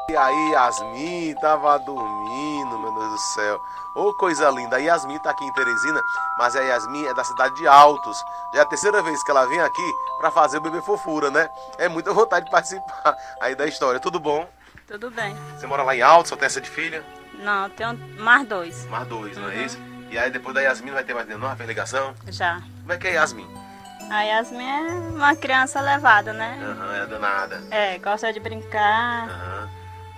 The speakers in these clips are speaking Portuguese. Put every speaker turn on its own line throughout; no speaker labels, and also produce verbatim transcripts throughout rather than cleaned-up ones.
E aí, Yasmin tava dormindo, meu Deus do céu. Ô, coisa linda. A Yasmin tá aqui em Teresina, mas a Yasmin é da cidade de Altos. Já é a terceira vez que ela vem aqui pra fazer o Bebê Fofura, né? É muita vontade de participar aí da história. Tudo bom?
Tudo bem.
Você mora lá em Altos, só tem essa de filha?
Não, eu tenho mais dois.
Mais dois, não é
Uhum.
isso? E aí depois da Yasmin não vai ter mais nenhum? Não, fez ligação?
Já.
Como é que é Yasmin?
A Yasmin é uma criança levada, né?
Aham, é danada.
É, gosta de brincar.
Aham.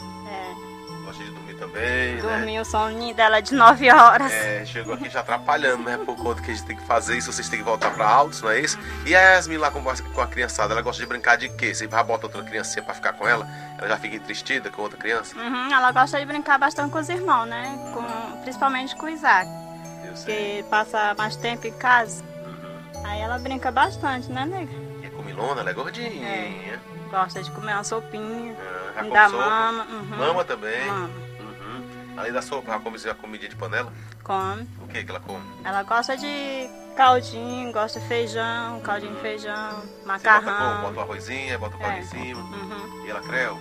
É,
Gosta de dormir também, né?
dormir o soninho dela de nove horas.
É, chegou aqui já atrapalhando, né? Por conta que a gente tem que fazer isso, vocês têm que voltar pra Altos, não é isso? E a Yasmin lá com a, com a criançada, ela gosta de brincar de quê? Você vai botar outra criancinha pra ficar com ela? Ela já fica entristida com outra criança?
Uhum, ela gosta de brincar bastante com os irmãos, né? Com, principalmente com o Isaac,
Eu sei.
que passa mais tempo em casa.
Uhum.
Aí ela brinca bastante, né, nega?
E é comilona, ela é gordinha.
É. Gosta de comer uma sopinha,
Ah, já come
dá
sopa?
mama. Uhum.
Mama também?
Mama.
Uhum. Além da sopa, ela come a comidinha de panela?
Come.
O que que ela come?
Ela gosta de caldinho, gosta de feijão, caldinho de feijão,
Você bota como?
macarrão.
Bota o arrozinho, bota o pão
É.
em cima.
Uhum.
E ela creu?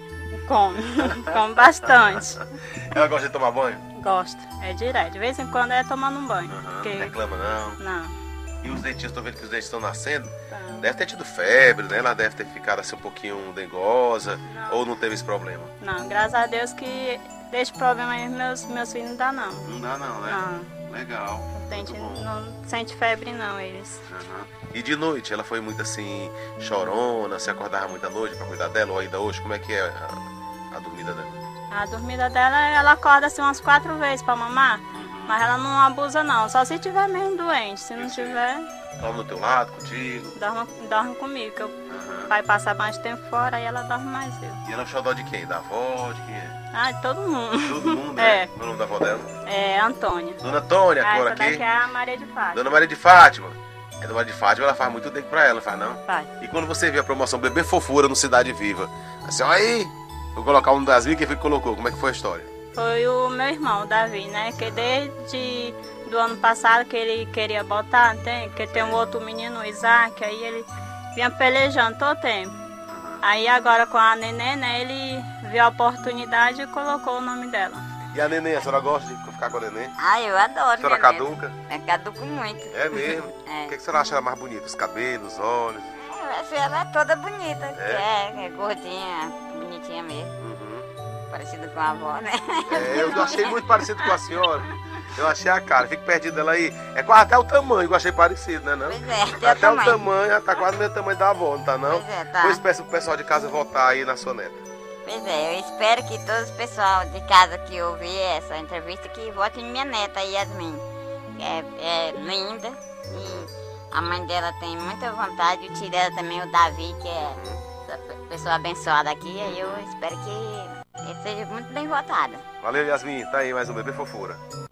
Come, come bastante.
Ela gosta de tomar banho?
Gosta, é direto. De vez em quando é tomando um banho.
Uhum.
Porque...
Reclama não.
Não.
E os dentinhos, tô vendo que os dentes estão nascendo.
Tá.
Deve ter tido febre, né? Ela deve ter ficado assim um pouquinho dengosa.
Não.
Ou não teve esse problema?
Não, graças a Deus que desse problema aí meus, meus filhos não dá não.
Não dá não, né?
Não,
Legal.
sente,
Muito bom.
não sente febre não, eles.
Uhum. E de noite, ela foi muito assim, chorona, se acordava muita noite pra cuidar dela, ou ainda hoje, como é que é a, a dormida dela?
A dormida dela, ela acorda assim umas quatro vezes pra mamar, mas ela não abusa não, só se tiver mesmo doente. Se não
Eu sei.
tiver,
Dorme no teu lado, contigo?
dorme, dorme comigo, que eu
Uhum.
vai passar mais tempo fora, aí ela dorme mais eu.
E ela é o xodó de quem? Da avó? De quem é?
Ah, de todo mundo.
Todo mundo, né?
É.
Qual é o nome da avó dela?
É, Antônia.
Dona Tônia,
Ah,
que mora
essa
aqui.
daqui é a Maria de Fátima.
Dona Maria de Fátima. É Dona Maria de Fátima, ela faz muito tempo pra ela, faz não?
Pai.
E quando você viu a promoção Bebê Fofura no Cidade Viva, assim, ó aí, vou colocar um das minhas, quem foi que colocou? Como é que foi a história?
Foi o meu irmão, Davi, né? Que desde do ano passado que ele queria botar, tem, que tem um outro menino, o Isaac, aí ele vinha pelejando todo o tempo. Aí agora com a neném, né? Ele viu a oportunidade e colocou o nome dela.
E a neném, a senhora gosta de ficar com a neném?
Ah, eu adoro.
A senhora
minha
caduca?
neta. Eu caduco muito.
É mesmo?
É.
O que, que a senhora acha ela mais bonita? Os cabelos, os olhos?
Eu acho ela toda bonita.
É?
É, é gordinha, bonitinha mesmo.
Uhum.
Parecida com a avó, né?
É, eu achei muito parecido com a senhora. Eu achei a cara, fico perdido dela aí. É quase até o tamanho, eu achei parecido, né? Não?
Pois é, tem
Até
o
o
tamanho.
tamanho, ela tá quase o mesmo tamanho da avó, não tá não?
Pois é, tá.
Pois peço pro pessoal de casa votar aí na sua neta.
Pois é, eu espero que todo o pessoal de casa que ouvir essa entrevista que vote em minha neta, Yasmin. É, é linda e a mãe dela tem muita vontade, o tio dela também, o Davi, que é essa pessoa abençoada aqui, e eu espero que ele seja muito bem votada.
Valeu, Yasmin. Tá aí mais um Bebê Fofura.